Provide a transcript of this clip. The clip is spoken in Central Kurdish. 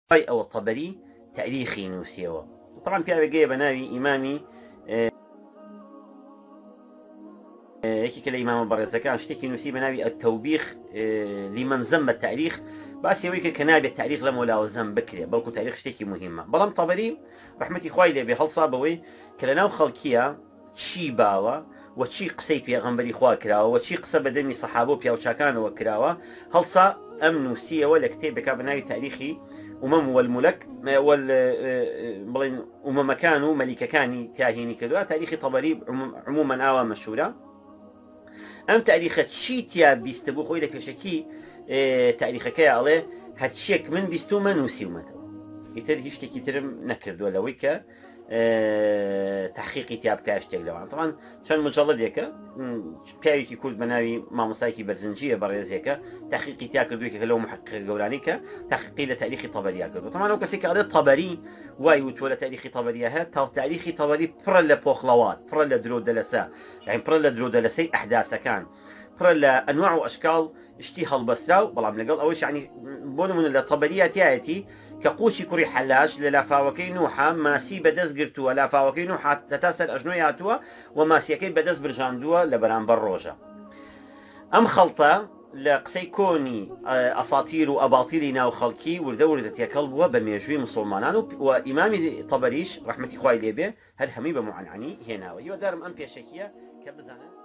أو الطبري تاريخي نووسیەوە. طبعا پیاوێگەیە بە ناوی ئیمامی یەکێکە لە ئیمامە بەڕێزەکان شتێکی نووسی بە ناوی التەوبیخ لمن ذم التاريخ، باسیەوەی کە نابێت تاریخ لە مۆلاوە زەم بکرێ، بەڵکو تاریخ شتێکی مهمە. بەڵام طەبەری ڕەحمەتی خوای لێبێ هەڵسا بەوەی کە لەناو خەڵکیە چی باوە و چی قسەی پێغەمبەری خوا کراوە و چی قسە بە دەمی سەحابە و پیاوچاکانەوە کراوە، هەڵسا ئەم نووسیەوە لە کتێبێکا بە ناوی تاریخی ئومەم والمولەک بڵێن ئومەمەکان و مەلیکەکانی تاهینی کردووە. تاریخی طەبەری عمومەن ئاوا مەشهورە. ئەم تاریخە چی تیا بیستە بوو خۆی لە پێشەکی تاریخەکەی ئەڵێ هەرچیەک من بیستومە نووسیومەتەوە، ئیتر هیچ شتێکی ترم نەکردووە لەوەی کە تحقیقی تیا بکە شتێک لەوان. طبعا چەند مجەڵەدێکە پیاوێکی کورد بە ناوی مامۆستایەکی بەرزنجیە بەڕێزێکە تحقیقی تیا کردوویەکە لەو محقق گەورانی کە تحقیقی لە تاریخی طەبەریە کردو. طبعا ئەو کەسێک کە ئەڵێ طەبەری وای وتووە لە تاریخی طەبەریە هەیە، تا تاریخی طەبەری پڕە لە پۆخڵەوات، پڕە لە درۆ دەلەسە، یعنی پڕە لە درۆ دەلەسەی ئەحداسەکان، پڕە لە ئەنواع و ئەشکاڵ شتی هەڵبەسترا و بەڵام لەگەڵ ئەوەش یعنی بۆ نمونە لە طەبەریە تایەتی کە قوشی کوڕی حەلاج لە لافاوەکەی نوحە ماسی بەدەست گرتووە، لافاوەکەی نوح هەتا سەر ئەژنۆی هاتووە و ماسیەکەی بەدەست برژاندووە لە بەرامبەر ڕۆژە. ئەم خەڵتە لە قسەی کۆنی ئەساتیر و ئەباتیلی ناو خەڵکی وردە وردە تێکەڵ بووە بە مێژووی مسڵمانان و ئیمامی طەبەریش ڕەحمەتی خوای لێبێ هەر هەمووی بە موعنعنی هێناوە. هیوادارم ئەم پێشەکیە کە بزانن